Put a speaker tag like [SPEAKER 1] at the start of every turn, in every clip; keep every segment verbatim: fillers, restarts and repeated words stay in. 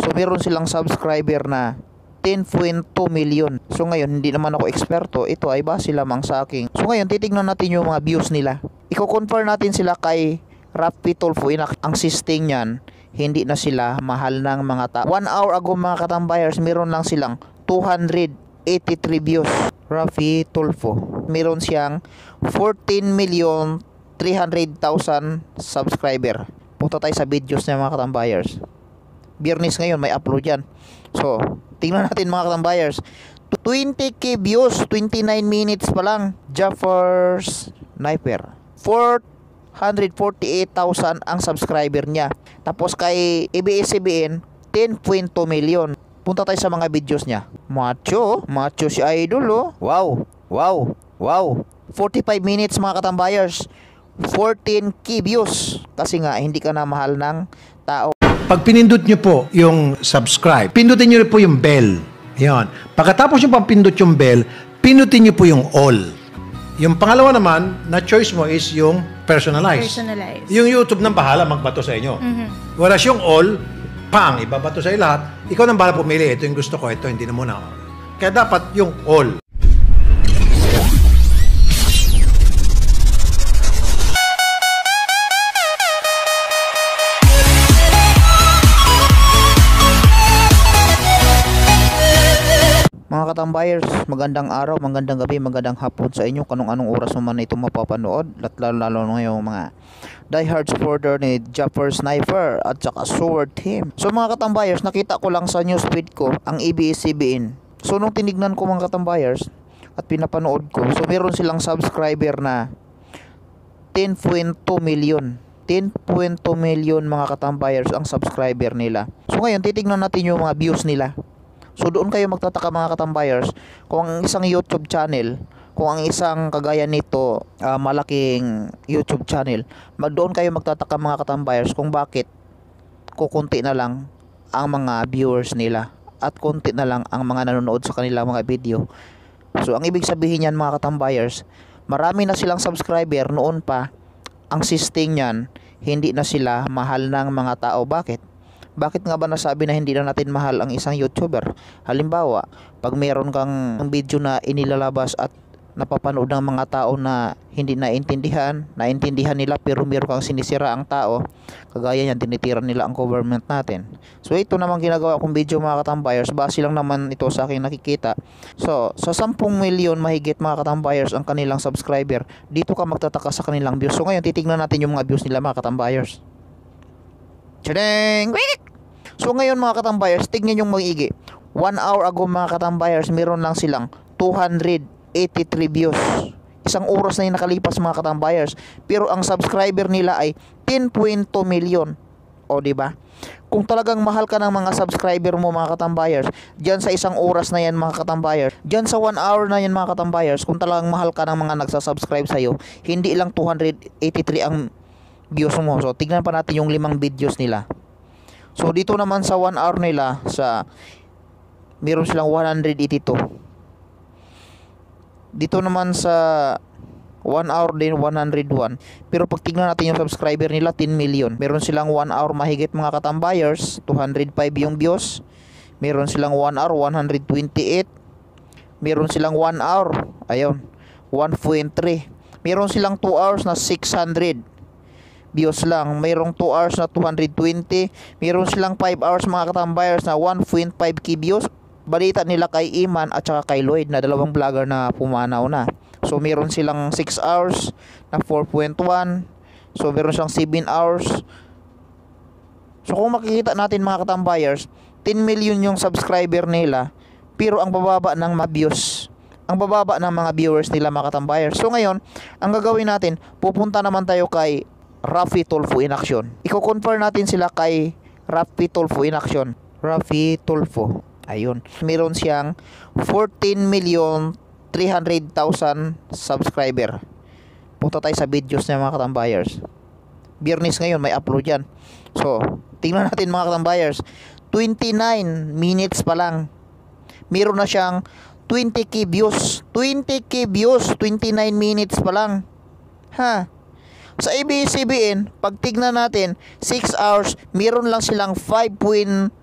[SPEAKER 1] So meron silang subscriber na ten point two million. So ngayon, hindi naman ako eksperto. Ito ay base lamang sa akin. So ngayon, titignan natin yung mga views nila. Iko-compare natin sila kay Raffy Tulfo. Ang sisting niyan, hindi na sila mahal ng mga tao. One hour ago mga katambayers, meron lang silang two hundred eighty-three views. Raffy Tulfo, meron siyang fourteen million three hundred thousand subscriber. Punta tayo sa videos niya mga katambayers. Biyernes ngayon, may upload yan. So, tingnan natin mga katambayers. twenty K views, twenty-nine minutes pa lang. Jaffer Sniper, four hundred forty-eight thousand ang subscriber niya. Tapos kay A B S C B N, ten point two million. Punta tayo sa mga videos niya. Macho, macho si Idol oh. Wow, wow, wow. forty-five minutes mga katambayers, fourteen K views. Kasi nga, hindi ka na mahal ng tao.
[SPEAKER 2] Pag pinindot nyo po yung subscribe, pindutin nyo po yung bell. Yan. Pagkatapos nyo pang pindot yung bell, pindutin nyo po yung all. Yung pangalawa naman, na choice mo is yung personalized.
[SPEAKER 3] Personalized.
[SPEAKER 2] Yung YouTube nang bahala magbato sa inyo.
[SPEAKER 3] Mm-hmm.
[SPEAKER 2] Whereas yung all, pang, ibabato sa lahat. Ikaw nang bahala pumili. Ito yung gusto ko, ito hindi na muna. Kaya dapat yung all.
[SPEAKER 1] Mga katambayers, magandang araw, magandang gabi, magandang hapon sa inyo. Kanong anong oras naman ito mapapanood. At lalo-lalo ngayong mga diehard supporter ni Jaffer Sniper at saka Sword Team. So mga katambayers, nakita ko lang sa newsfeed ko ang A B S C B N. So nung tinignan ko mga katambayers at pinapanood ko, so meron silang subscriber na ten point two million. ten point two million mga katambayers ang subscriber nila. So ngayon, titignan natin yung mga views nila. So doon kayo magtataka mga katambayers, kung ang isang YouTube channel, kung ang isang kagaya nito uh, malaking YouTube channel, mag doon kayo magtataka mga katambayers kung bakit kukunti na lang ang mga viewers nila at kunti na lang ang mga nanonood sa kanilang mga video. So ang ibig sabihin niyan mga katambayers, marami na silang subscriber noon pa, ang sisting niyan, hindi na sila mahal ng mga tao. Bakit? Bakit nga ba nasabi na hindi na natin mahal ang isang YouTuber? Halimbawa, pag meron kang video na inilalabas at napapanood ng mga tao na hindi naintindihan, naintindihan nila pero meron kang sinisira ang tao, kagaya niyan, tinitira nila ang government natin. So ito naman ginagawa kong video mga katambayers, base lang naman ito sa aking nakikita. So sa ten million mahigit mga katambayers ang kanilang subscriber, dito ka magtataka sa kanilang views. So ngayon titignan natin yung mga views nila mga katambayers. Tadang! So ngayon mga katambayers, tignan yung maigi. One hour ago mga katambayers, meron lang silang two hundred eighty-three views. Isang oras na yung nakalipas mga katambayers. Pero ang subscriber nila ay ten point two million. O diba? Kung talagang mahal ka ng mga subscriber mo mga katambayers, dyan sa isang oras na yan mga katambayers, dyan sa one hour na yan mga katambayers, kung talagang mahal ka ng mga nagsasubscribe sa'yo, hindi lang two hundred eighty-three ang views mo. So tignan pa natin yung limang videos nila. So dito naman sa one hour nila, sa meron silang one hundred eighty-two. Dito naman sa one hour din one hundred one. Pero pag tignan natin yung subscriber nila, ten million. Meron silang one hour mahigit mga katambayers, two hundred five yung views. Meron silang one hour one hundred twenty-eight. Meron silang one hour, ayun, one point three. Meron silang two hours na six hundred views lang. Mayroong two hours na two hundred twenty. Mayroon silang five hours mga katambayers na one point five K views. Balita nila kay Iman at saka kay Lloyd na dalawang vlogger na pumanaw na. So mayroon silang six hours na four point one. So mayroon silang seven hours. So kung makikita natin mga katambayers, ten million yung subscriber nila, pero ang bababa ng mga views, ang bababa ng mga viewers nila mga katambayers. So ngayon, ang gagawin natin, pupunta naman tayo kay Raffy Tulfo in action. Iko-confirm natin sila kay Raffy Tulfo in action. Raffy Tulfo. Ayun. Meron siyang fourteen million three hundred thousand subscriber. Punta tayo sa videos niya mga katambayers. Biyernes ngayon, may upload yan. So, tingnan natin mga katambayers. twenty-nine minutes pa lang, meron na siyang twenty K views. twenty K views, twenty-nine minutes pa lang. Ha? Sa A B S C B N, pag tignan natin, six hours, meron lang silang five point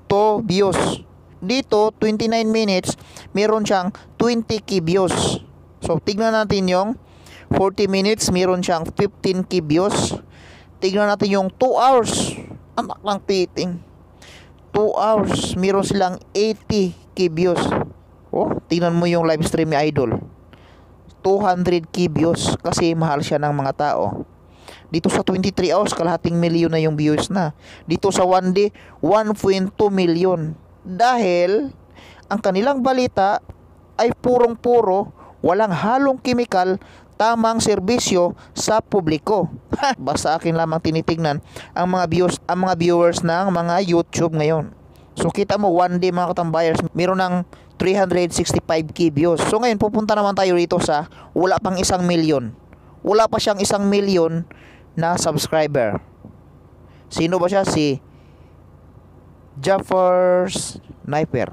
[SPEAKER 1] to views. Dito, twenty-nine minutes, meron siyang twenty k views. So, tignan natin yung forty minutes, meron siyang fifteen k views. Tignan natin yung two hours. Anak ng titing. two hours, meron silang eighty k views. Oh, tignan mo yung live stream ni Idol. two hundred k views kasi mahal siya ng mga tao. Dito sa twenty-three hours, kalahating milyon na yung views na. Dito sa one day, one point two million. Dahil ang kanilang balita ay purong-puro, walang halong kimikal, tamang serbisyo sa publiko. Basta akin lamang tinitingnan ang mga views, ang mga viewers ng mga YouTube ngayon. So kita mo, one day mga katambayers, meron ng three hundred sixty-five k views. So ngayon pupunta naman tayo rito sa wala pang isang milyon. Wala pa siyang isang milyon na subscriber. Sino ba siya? Si Jeffers Sniper.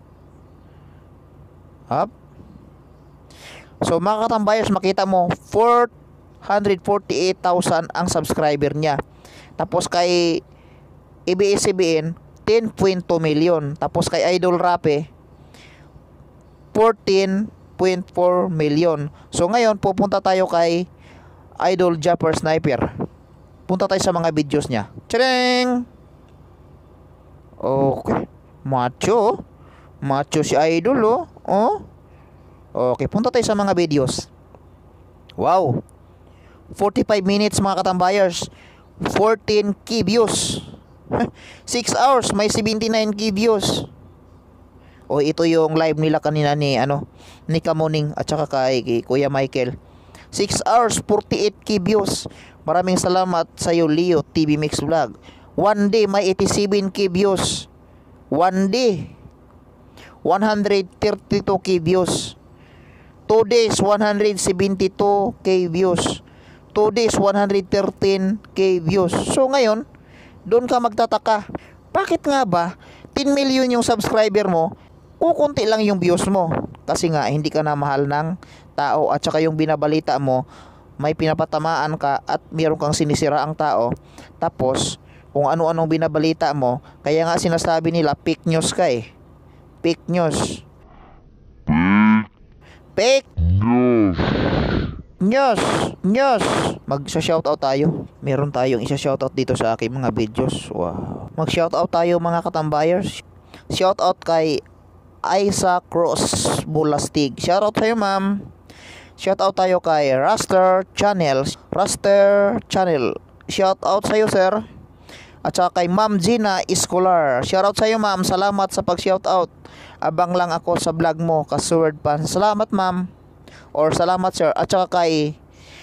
[SPEAKER 1] Up. So mga katambayers, makita mo four hundred forty-eight thousand ang subscriber niya. Tapos kay A B S C B N ten point two million. Tapos kay Idol Rape fourteen point four million. So ngayon pupunta tayo kay Idol Jeffers Sniper. Punta tayo sa mga videos niya. Tcharing! Okay. Macho. Macho si Idol, oh. Oh. Okay, punta tayo sa mga videos. Wow. forty-five minutes mga katambayers. fourteen k views. six hours, may seventy-nine k views. O ito yung live nila kanina ni ano, ni Kamuning at saka kay, kay Kuya Michael. six hours, forty-eight k views. Maraming salamat sa iyo, Leo T V Mix Vlog. One day may eighty-seven k views. One day one hundred thirty-two k views. Two days one hundred seventy-two k views. Two days one hundred thirteen k views. So ngayon, doon ka magtataka, bakit nga ba ten million yung subscriber mo, kukunti lang yung views mo? Kasi nga hindi ka na mahal ng tao at saka yung binabalita mo, may pinapatamaan ka at meron kang sinisira ang tao. Tapos kung ano-anong binabalita mo, kaya nga sinasabi nila fake news ka eh. Fake news. Fake news. News. News. Mag-shoutout tayo. Meron tayong isa-shoutout dito sa aking mga videos. Wow. Mag-shoutout tayo mga katambayers. Shoutout kay Isa Cross Bulastig. Shoutout sa'yo ma'am. Shoutout tayo kay Raster Channel. Raster Channel. Shoutout sa'yo sir. At saka kay Ma'am Gina Escolar. Shoutout sa'yo ma'am. Salamat sa pag-shoutout. Abang lang ako sa vlog mo, Kasword Pan. Salamat ma'am. Or salamat sir. At saka kay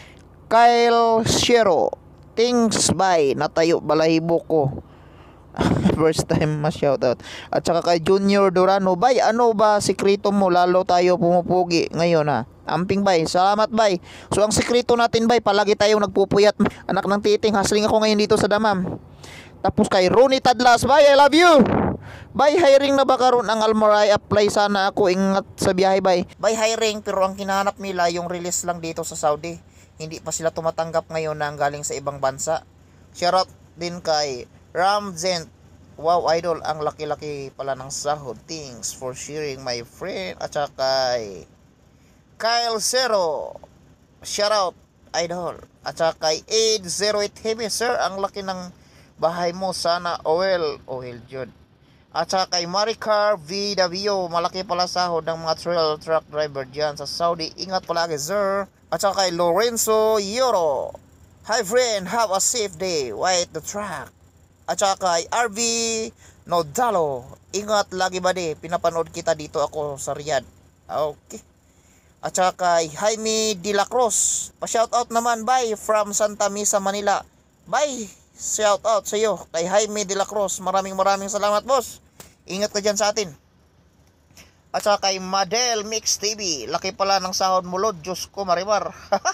[SPEAKER 1] Kyle Shero. Thanks bye. Natayo balahibo ko. First time ma-shoutout. At saka kay Junior Durano. Bay, ano ba sikreto mo? Lalo tayo pumupugi ngayon ha. Amping bay. Salamat bay. So ang sikreto natin bay, palagi tayong nagpupuyat. Anak ng titing. Hustling ako ngayon dito sa Damam. Tapos kay Ronnie Tadlas, bye, I love you. Bye, hiring na ba karon ang Almaray? Apply sana ako, ingat sa biyahe, bye. Bye, hiring, pero ang kinahanap nila yung release lang dito sa Saudi. Hindi pa sila tumatanggap ngayon na galing sa ibang bansa. Shoutout din kay Ramzent. Wow, idol, ang laki-laki pala ng sahod. Thanks for sharing, my friend. At saka kay Kyle Zero. Shoutout, idol. At saka kay eight zero eight Heavy, sir, ang laki ng bahay mo, sana oil oil jud. At saka kay Maricar V W, malaki pala sahod ng mga trail truck driver dyan sa Saudi. Ingat palagi sir. At saka kay Lorenzo Yoro, hi friend, have a safe day, wait the truck. At saka kay R V Nodalo, ingat lagi buddy, pinapanood kita dito ako sa Riyadh. Okay. At saka kay Jaime De La Cruz, pa shoutout naman bye from Santa Mesa, Manila. Bye. Shout out sa iyo kay Jaime De La Cruz. Maraming maraming salamat boss. Ingat ka dyan sa atin. At saka kay Madel Mix T V, laki pala ng sahod mo Lord. Diyos ko marimar.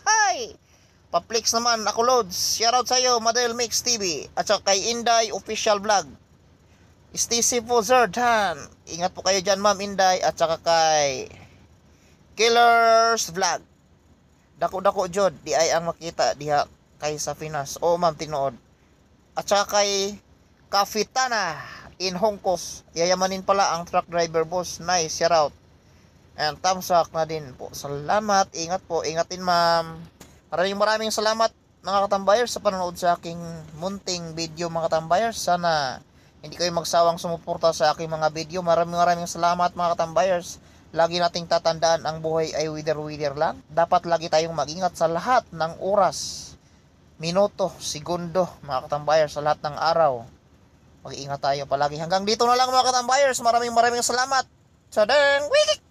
[SPEAKER 1] Pa-flex naman ako Lods. Shout out sa iyo Madel Mix T V. At saka kay Inday Official Vlog. Stacy po Zerdan. Ingat po kayo dyan ma'am Inday. At saka kay Killers Vlog. Dako-dako jod, di ay ang makita diha kay sa Pinas. O ma'am tinuod. At saka kay Kapitana in Hong Kong. Yayamanin pala ang truck driver boss. Nice, shout out. And thumbs up na din po. Salamat, ingat po, ingatin ma'am. Maraming maraming salamat mga katambayers sa panonood sa aking munting video mga katambayers. Sana hindi kayo magsawang sumuporta sa aking mga video. Maraming maraming salamat mga katambayers. Lagi nating tatandaan ang buhay ay wither-wither lang. Dapat lagi tayong mag-ingat sa lahat ng oras, minuto, segundo mga katambayers, sa lahat ng araw. Mag-ingat tayo palagi. Hanggang dito na lang mga katambayers. Maraming maraming salamat. Sa deng wiki!